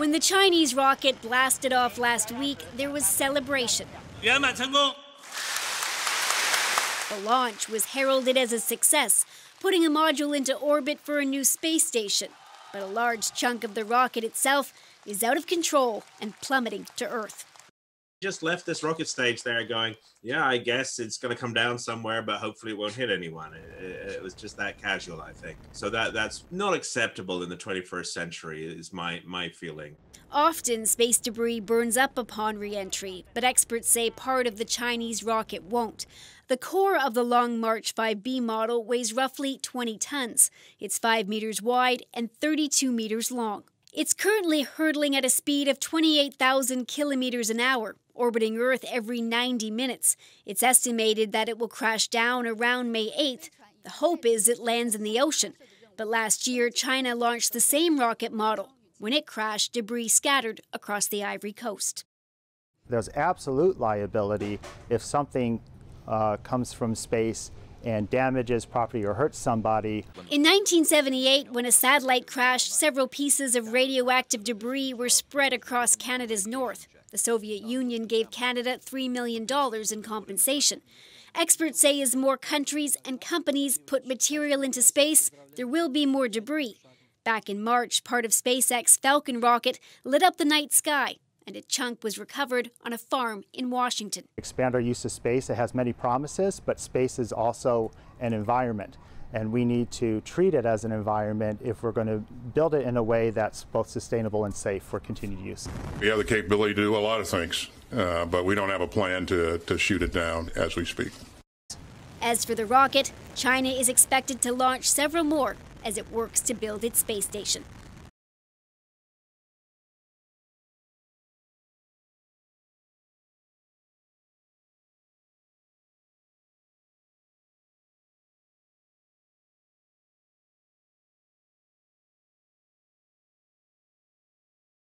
When the Chinese rocket blasted off last week, there was celebration. The launch was heralded as a success, putting a module into orbit for a new space station. But a large chunk of the rocket itself is out of control and plummeting to Earth. Just left this rocket stage there going, yeah, I guess it's going to come down somewhere, but hopefully it won't hit anyone. It was just that casual, I think. So that's not acceptable in the 21st century is my feeling. Often, space debris burns up upon re-entry, but experts say part of the Chinese rocket won't. The core of the Long March 5B model weighs roughly 20 tons. It's 5 meters wide and 32 meters long. It's currently hurtling at a speed of 28,000 kilometers an hour, orbiting Earth every 90 minutes. It's estimated that it will crash down around May 8th. The hope is it lands in the ocean. But last year, China launched the same rocket model. When it crashed, debris scattered across the Ivory Coast. There's absolute liability if something comes from space and damages property or hurts somebody. In 1978, when a satellite crashed, several pieces of radioactive debris were spread across Canada's north. The Soviet Union gave Canada $3 million in compensation. Experts say as more countries and companies put material into space, there will be more debris. Back in March, part of SpaceX's Falcon rocket lit up the night sky, and a chunk was recovered on a farm in Washington. Expand our use of space. It has many promises, but space is also an environment, and we need to treat it as an environment if we're going to build it in a way that's both sustainable and safe for continued use. We have the capability to do a lot of things, but we don't have a plan to shoot it down as we speak. As for the rocket, China is expected to launch several more as it works to build its space station.